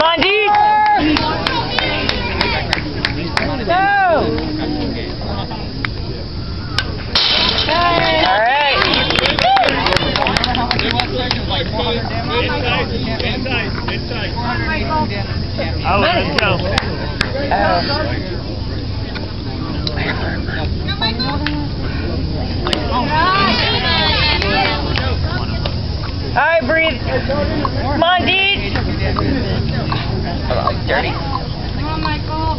on, Deeds. Go. All right. Inside. Oh, let's go. All right, breathe. Come on, Deeds. Dirty. Come on, Michael.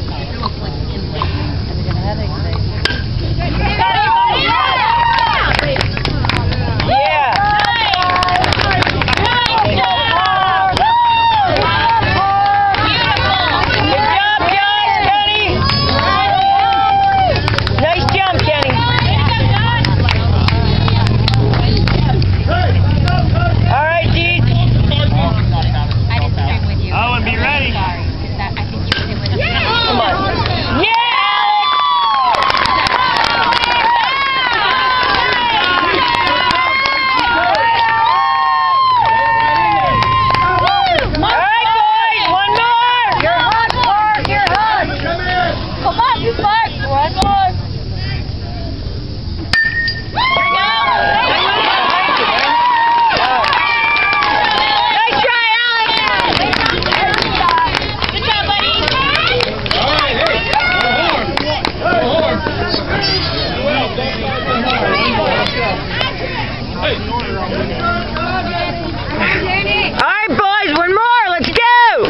Alright, boys, one more. Let's go.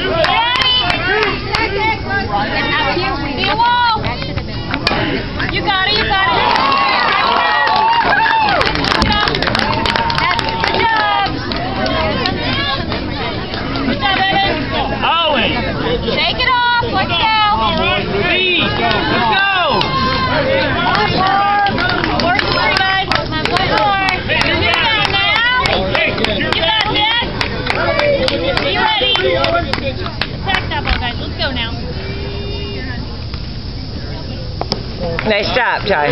You got it. Good job. Good job, Evan. Owen. Shake it off. Let's go. Lee. Let's go. Work through, guys. One more. You got it now. You got this. Be ready. Attack that ball, guys. Let's go now. Nice job, Ty.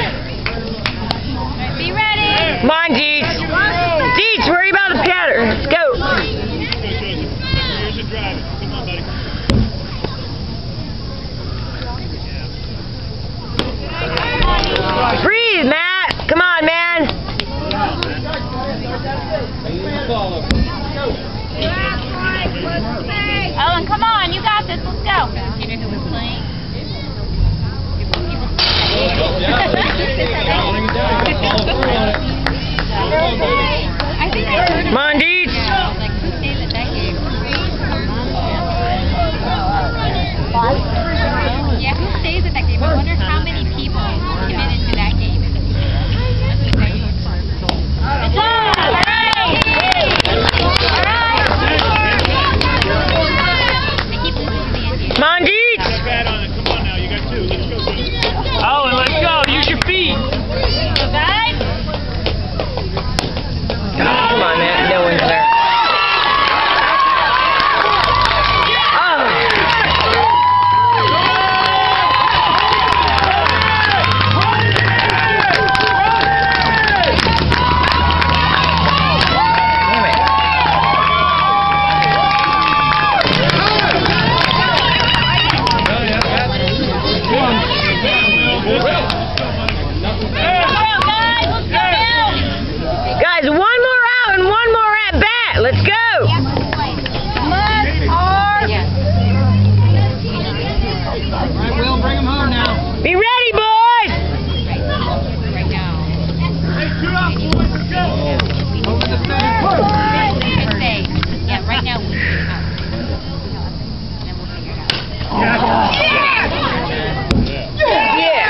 Be ready. Come on, Deeds. Deeds, worry about the pattern. Let's go. Here's the drive. Come on, buddy. Breathe, Matt. Come on, man. Owen, come on. You got this. Let's go. Do you know who was playing? I think I heard Come on, Deeds. like who stays at that game? Yeah, who stays at that game? I wonder how many people committed to that game. Good job! All right! They keep losing to the Indians. Come on, Deeds. Bad on it. Come on now. You got two. Let's go. Owen, let's go. Use your feet. Go, guys! Come on, man. No one's there. Guys, one more out and one more at bat. Let's go. Will, bring him home now. Be ready, boys. Right now. Hey, 2 out, boys. Let's go. Over the fence. Yeah, right now we should out. And then we'll figure it out. Yeah.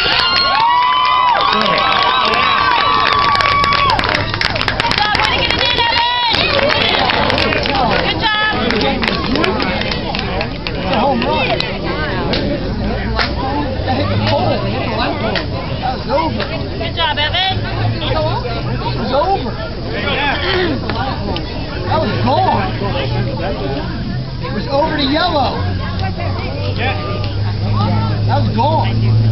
Good job. It's a home run. That hit the pole. It hit the light pole. That was over. Good job, Evan. It was over. That was gone. It was over to yellow. That was gone.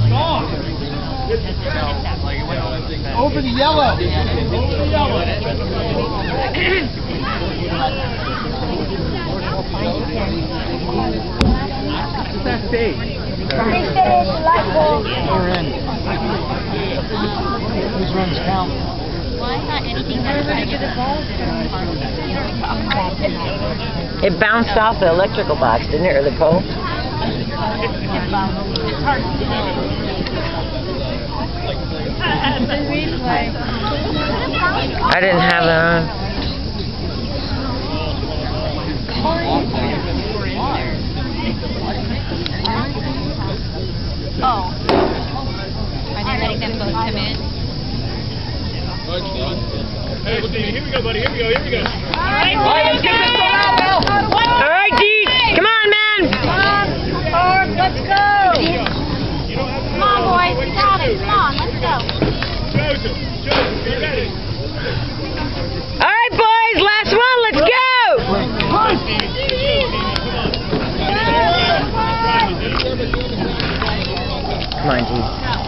Over the yellow. Over the yellow. That's big. Whose runs count? Well, I thought anything that I get involved in. It bounced off the electrical box, didn't it, or the pole? It's hard to I didn't have it on. Oh. Are they letting them both come in? Hey, Stevie, here we go, buddy. Here we go. All right, let's get this one out now. All right, Deeds. Come on, man. Let's go. Come on, boys. We got it. Come on, let's go. Joseph, be ready. All right, boys. Last one. Let's go. Come on, Deeds.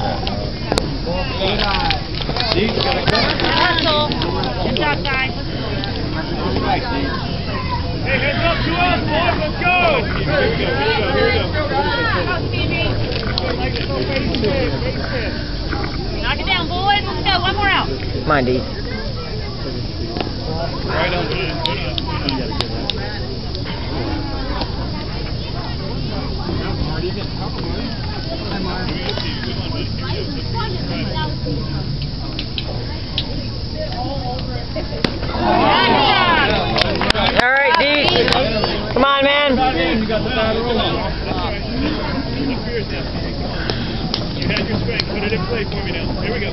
Hustle. Good job, guys. Hey, heads up to us, boys. Let's go. Here we go. Knock it down, boys. Let's go. One more out. Come on, Deeds. Right on, man. All right, Deeds. Come on, man. You got the batter roll on. You had your swing. Put it in play for me now. Here we go.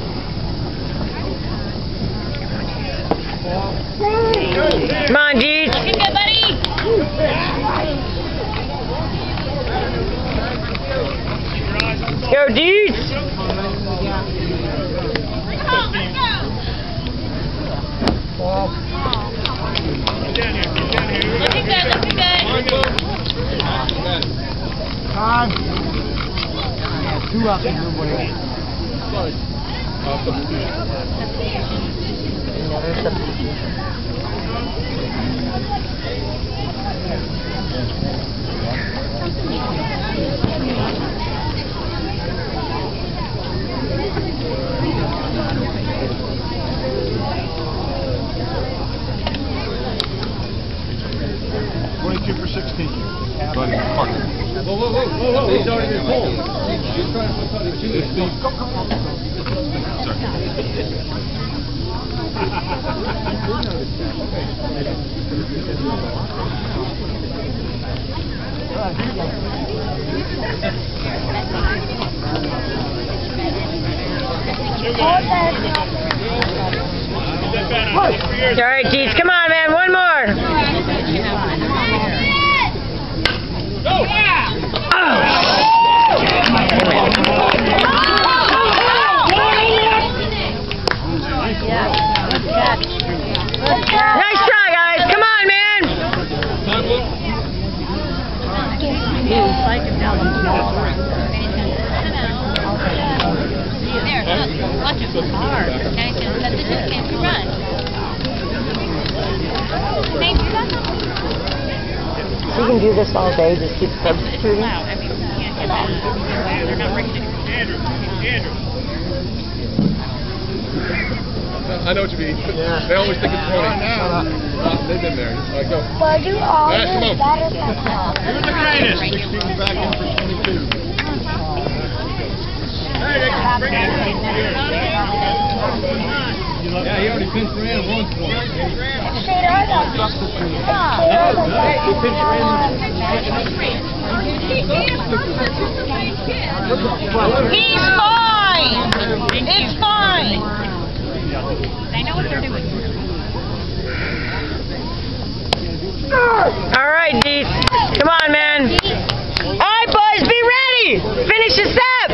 Come on, Deeds. Looking good, buddy. Go, Deeds. Looking good, looking good. Time. Two out there, everybody. For 16. Buddy, Parker. Whoa. He's already been pulled. He's trying to put something to it. All right, Deeds. Come on, man. One more. Go! Nice try, guys. Come on, man. There, look. Watch him. Hard. And let the discount run. Thank you. You can do this all day. Just keep substituting. Loud. I mean, you can't get that. They're not ready. Andrew. I know what you mean. Yeah. They always think it's funny. They've been there. Like, go. Well, you all Guys, come on. better than that. You're the greatest. 16 back in for 22. Hey, they can bring it. Yeah, he already pinched her in once for him. He's fine. It's fine. They know what they're doing. All right, Deeds. Come on, man. All right, boys, be ready. Finish this up.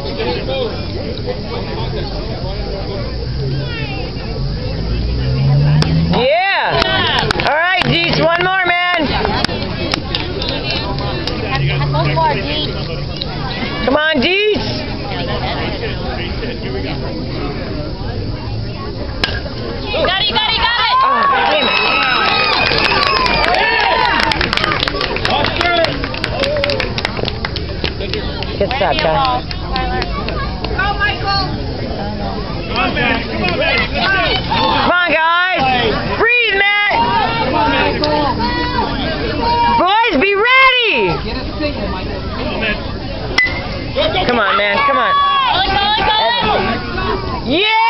Yeah. All right, Deeds. One more, man. One more, Deeds. Come on, Deeds. Got it. Oh, damn it. job, Give me a Ty. ball, Tyler. Come on, Matt. Come on, Matt. Let's go. Come on, guys. Breathe, Matt. Come on, Matt. Boys, be ready. Come on, Matt. Come on, man. Come on. Call it, call it, call it. Yeah!